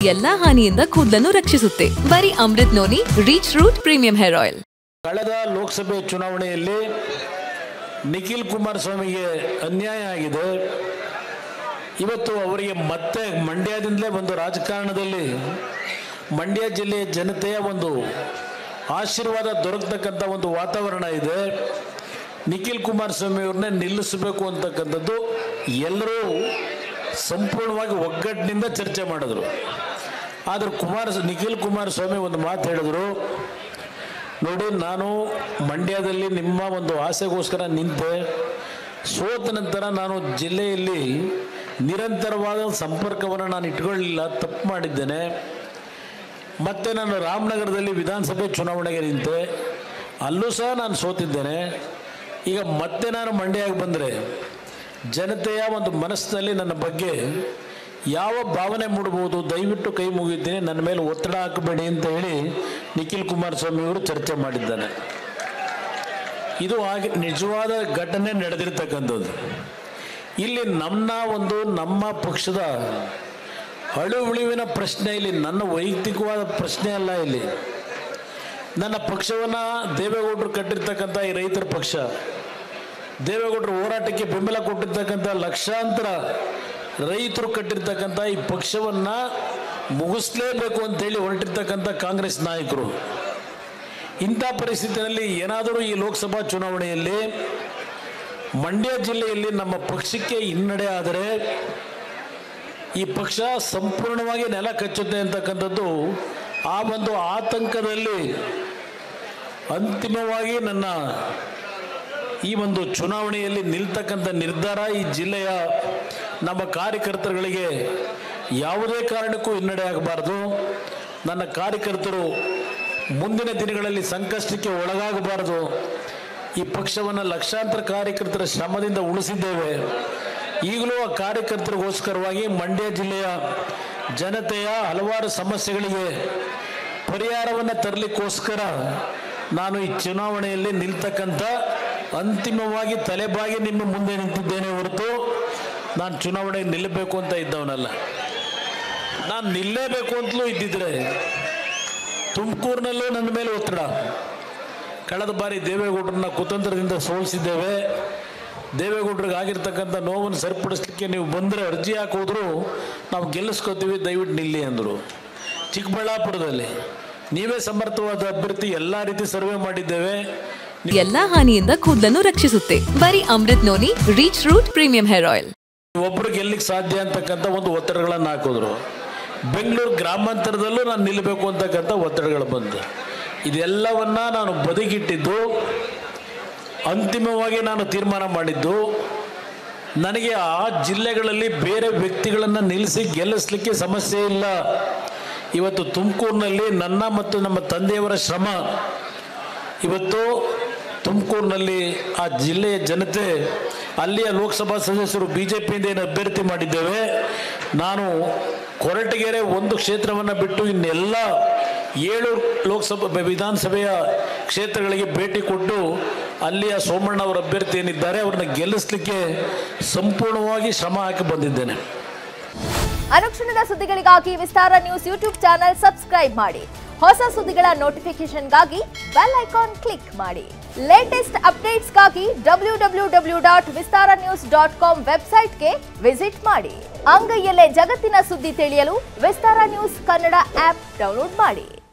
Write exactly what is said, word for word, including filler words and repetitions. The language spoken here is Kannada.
ಎಲ್ಲಾ ಹಾನಿಯಿಂದ ಕೂದಲನ್ನು ರಕ್ಷಿಸುತ್ತೆ. ಬರೀ Amruth Noni rich root premium hair oil. ಕಳೆದ ಲೋಕಸಭೆ ಚುನಾವಣೆಯಲ್ಲಿ ನಿಖಿಲ್ ಕುಮಾರಸ್ವಾಮಿಗೆ ಅನ್ಯಾಯ ಆಗಿದೆ. ಇವತ್ತು ಅವರಿಗೆ ಮತ್ತೆ ಮಂಡ್ಯದಿಂದಲೇ ಒಂದು ರಾಜಕಾರಣದಲ್ಲಿ ಮಂಡ್ಯ ಜಿಲ್ಲೆಯ ಜನತೆಯ ಒಂದು ಆಶೀರ್ವಾದ ದೊರಕತಕ್ಕಂಥ ಒಂದು ವಾತಾವರಣ ಇದೆ. ನಿಖಿಲ್ ಕುಮಾರಸ್ವಾಮಿ ಅವ್ರನ್ನೇ ನಿಲ್ಲಿಸಬೇಕು ಅಂತಕ್ಕಂಥದ್ದು ಎಲ್ಲರೂ ಸಂಪೂರ್ಣವಾಗಿ ಒಗ್ಗಟ್ಟಿನಿಂದ ಚರ್ಚೆ ಮಾಡಿದ್ರು. ಆದರೆ ಕುಮಾರ ನಿಖಿಲ್ ಕುಮಾರಸ್ವಾಮಿ ಒಂದು ಮಾತು ಹೇಳಿದ್ರು, ನೋಡಿ ನಾನು ಮಂಡ್ಯದಲ್ಲಿ ನಿಮ್ಮ ಒಂದು ಆಸೆಗೋಸ್ಕರ ನಿಂತೆ, ಸೋತ ನಂತರ ನಾನು ಜಿಲ್ಲೆಯಲ್ಲಿ ನಿರಂತರವಾದ ಸಂಪರ್ಕವನ್ನು ನಾನು ಇಟ್ಕೊಳ್ಳಿಲ್ಲ, ತಪ್ಪು ಮಾಡಿದ್ದೇನೆ. ಮತ್ತು ನಾನು ರಾಮನಗರದಲ್ಲಿ ವಿಧಾನಸಭೆ ಚುನಾವಣೆಗೆ ನಿಂತೆ, ಅಲ್ಲೂ ಸಹ ನಾನು ಸೋತಿದ್ದೇನೆ. ಈಗ ಮತ್ತೆ ನಾನು ಮಂಡ್ಯಕ್ಕೆ ಬಂದರೆ ಜನತೆಯ ಒಂದು ಮನಸ್ಸಿನಲ್ಲಿ ನನ್ನ ಬಗ್ಗೆ ಯಾವ ಭಾವನೆ ಮೂಡಬಹುದು, ದಯವಿಟ್ಟು ಕೈ ಮುಗಿತೀನಿ, ನನ್ನ ಮೇಲೆ ಒತ್ತಡ ಹಾಕಬೇಡಿ ಅಂತ ಹೇಳಿ ನಿಖಿಲ್ ಕುಮಾರಸ್ವಾಮಿ ಅವರು ಚರ್ಚೆ ಮಾಡಿದ್ದಾನೆ. ಇದು ಹಾಗೆ ನಿಜವಾದ ಘಟನೆ ನಡೆದಿರ್ತಕ್ಕಂಥದ್ದು. ಇಲ್ಲಿ ನಮ್ಮ ಒಂದು ನಮ್ಮ ಪಕ್ಷದ ಅಳು ಉಳಿವಿನ ಪ್ರಶ್ನೆ ಇಲ್ಲಿ ನನ್ನ ವೈಯಕ್ತಿಕವಾದ ಪ್ರಶ್ನೆ ಅಲ್ಲ. ಇಲ್ಲಿ ನನ್ನ ಪಕ್ಷವನ್ನು ದೇವೇಗೌಡರು ಕಟ್ಟಿರ್ತಕ್ಕಂಥ ಈ ರೈತರ ಪಕ್ಷ, ದೇವೇಗೌಡರು ಹೋರಾಟಕ್ಕೆ ಬೆಂಬಲ ಕೊಟ್ಟಿರ್ತಕ್ಕಂಥ ಲಕ್ಷಾಂತರ ರೈತರು ಕಟ್ಟಿರ್ತಕ್ಕಂಥ ಈ ಪಕ್ಷವನ್ನು ಮುಗಿಸ್ಲೇಬೇಕು ಅಂತೇಳಿ ಹೊರಟಿರ್ತಕ್ಕಂಥ ಕಾಂಗ್ರೆಸ್ ನಾಯಕರು. ಇಂಥ ಪರಿಸ್ಥಿತಿಯಲ್ಲಿ ಏನಾದರೂ ಈ ಲೋಕಸಭಾ ಚುನಾವಣೆಯಲ್ಲಿ ಮಂಡ್ಯ ಜಿಲ್ಲೆಯಲ್ಲಿ ನಮ್ಮ ಪಕ್ಷಕ್ಕೆ ಹಿನ್ನಡೆ ಆದರೆ ಈ ಪಕ್ಷ ಸಂಪೂರ್ಣವಾಗಿ ನೆಲ ಕಚ್ಚುತ್ತೆ ಅಂತಕ್ಕಂಥದ್ದು ಆ ಒಂದು ಆತಂಕದಲ್ಲಿ ಅಂತಿಮವಾಗಿ ನನ್ನ ಈ ಒಂದು ಚುನಾವಣೆಯಲ್ಲಿ ನಿಲ್ತಕ್ಕಂಥ ನಿರ್ಧಾರ ಈ ಜಿಲ್ಲೆಯ ನಮ್ಮ ಕಾರ್ಯಕರ್ತರುಗಳಿಗೆ ಯಾವುದೇ ಕಾರಣಕ್ಕೂ ಹಿನ್ನಡೆ ಆಗಬಾರ್ದು. ನನ್ನ ಕಾರ್ಯಕರ್ತರು ಮುಂದಿನ ದಿನಗಳಲ್ಲಿ ಸಂಕಷ್ಟಕ್ಕೆ ಒಳಗಾಗಬಾರ್ದು. ಈ ಪಕ್ಷವನ್ನು ಲಕ್ಷಾಂತರ ಕಾರ್ಯಕರ್ತರ ಶ್ರಮದಿಂದ ಉಳಿಸಿದ್ದೇವೆ. ಈಗಲೂ ಆ ಕಾರ್ಯಕರ್ತರಿಗೋಸ್ಕರವಾಗಿ ಮಂಡ್ಯ ಜಿಲ್ಲೆಯ ಜನತೆಯ ಹಲವಾರು ಸಮಸ್ಯೆಗಳಿಗೆ ಪರಿಹಾರವನ್ನು ತರಲಿಕ್ಕೋಸ್ಕರ ನಾನು ಈ ಚುನಾವಣೆಯಲ್ಲಿ ನಿಲ್ತಕ್ಕಂಥ ಅಂತಿಮವಾಗಿ ತಲೆಬಾಗಿ ನಿಮ್ಮ ಮುಂದೆ ನಿಂತಿದ್ದೇನೆ ಹೊರತು ನಾನು ಚುನಾವಣೆಗೆ ನಿಲ್ಲಬೇಕು ಅಂತ ಇದ್ದವನಲ್ಲ. ನಾನು ನಿಲ್ಲೇಬೇಕು ಅಂತಲೂ ಇದ್ದಿದ್ರೆ ತುಮಕೂರಿನಲ್ಲೂ ನನ್ನ ಮೇಲೆ ಒತ್ತಡ. ಕಳೆದ ಬಾರಿ ದೇವೇಗೌಡರನ್ನ ಕುತಂತ್ರದಿಂದ ಸೋಲಿಸಿದ್ದೇವೆ. ದೇವೇಗೌಡರಿಗೆ ಆಗಿರ್ತಕ್ಕಂಥ ನೋವನ್ನು ಸರಿಪಡಿಸ್ಲಿಕ್ಕೆ ನೀವು ಬಂದರೆ ಅರ್ಜಿ ಹಾಕೋದ್ರು ನಾವು ಗೆಲ್ಲಿಸ್ಕೋತೀವಿ, ದಯವಿಟ್ಟು ನಿಲ್ಲಿ ಅಂದರು. ಚಿಕ್ಕಬಳ್ಳಾಪುರದಲ್ಲಿ ನೀವೇ ಸಮರ್ಥವಾದ ಅಭ್ಯರ್ಥಿ, ಎಲ್ಲ ರೀತಿ ಸರ್ವೆ ಮಾಡಿದ್ದೇವೆ. ಎಲ್ಲಾ ಹಾನಿಯಿಂದ ಕೂದಲನ್ನು ರಕ್ಷಿಸುತ್ತೆ. ಬರೀ Amruth Noni rich root premium hair oil. ಒಬ್ಬರು ಗೆಲ್ಲಿಕ್ಕೆ ಸಾಧ್ಯ ಅಂತಕ್ಕಂಥ ಒಂದು ಒತ್ತಡಗಳನ್ನು ಹಾಕಿದ್ರು. ಬೆಂಗಳೂರು ಗ್ರಾಮಾಂತರದಲ್ಲೂ ನಾನು ನಿಲ್ಲಬೇಕು ಅಂತಕ್ಕಂಥ ಒತ್ತಡಗಳು ಬಂದು ಇದೆಲ್ಲವನ್ನ ನಾನು ಬದಿಗಿಟ್ಟಿದ್ದು ಅಂತಿಮವಾಗಿ ನಾನು ತೀರ್ಮಾನ ಮಾಡಿದ್ದು, ನನಗೆ ಆ ಜಿಲ್ಲೆಗಳಲ್ಲಿ ಬೇರೆ ವ್ಯಕ್ತಿಗಳನ್ನು ನಿಲ್ಲಿಸಿ ಗೆಲ್ಲಿಸಲಿಕ್ಕೆ ಸಮಸ್ಯೆ ಇಲ್ಲ. ಇವತ್ತು ತುಮಕೂರಿನಲ್ಲಿ ನನ್ನ ಮತ್ತು ನಮ್ಮ ತಂದೆಯವರ ಶ್ರಮ, ಇವತ್ತು ತುಮಕೂರಿನಲ್ಲಿ ಆ ಜಿಲ್ಲೆಯ ಜನತೆ, ಅಲ್ಲಿಯ ಲೋಕಸಭಾ ಸದಸ್ಯರು ಬಿ ಜೆ ಪಿಯಿಂದ ಏನು ಅಭ್ಯರ್ಥಿ ಮಾಡಿದ್ದೇವೆ. ನಾನು ಕೊರಟಗೆರೆ ಒಂದು ಕ್ಷೇತ್ರವನ್ನು ಬಿಟ್ಟು ಇನ್ನೆಲ್ಲ ಏಳು ಲೋಕಸಭಾ ವಿಧಾನಸಭೆಯ ಕ್ಷೇತ್ರಗಳಿಗೆ ಭೇಟಿ ಕೊಟ್ಟು ಅಲ್ಲಿಯ ಸೋಮಣ್ಣ ಅವರ ಅಭ್ಯರ್ಥಿ ಏನಿದ್ದಾರೆ ಅವ್ರನ್ನ ಗೆಲ್ಲಿಸಲಿಕ್ಕೆ ಸಂಪೂರ್ಣವಾಗಿ ಶ್ರಮ ಹಾಕಿ ಬಂದಿದ್ದೇನೆ. ಅನುಕ್ಷಣದ ಸುದ್ದಿಗಳಿಗಾಗಿ Vistara news YouTube channel subscribe ಮಾಡಿ. ಹೊಸ ಸುದ್ದಿಗಳ ನೋಟಿಫಿಕೇಶನ್ಗಾಗಿ ಬೆಲ್ ಐಕಾನ್ ಕ್ಲಿಕ್ ಮಾಡಿ. ಲೇಟೆಸ್ಟ್ ಅಪ್ಡೇಟ್ಸ್ಗಾಗಿ W W W dot Vistara news dot com ವೆಬ್ಸೈಟ್ಗೆ ವಿಸಿಟ್ ಮಾಡಿ. ಅಂಗೈಯಲ್ಲೇ ಜಗತ್ತಿನ ಸುದ್ದಿ ತಿಳಿಯಲು Vistara news Kannada app download ಮಾಡಿ.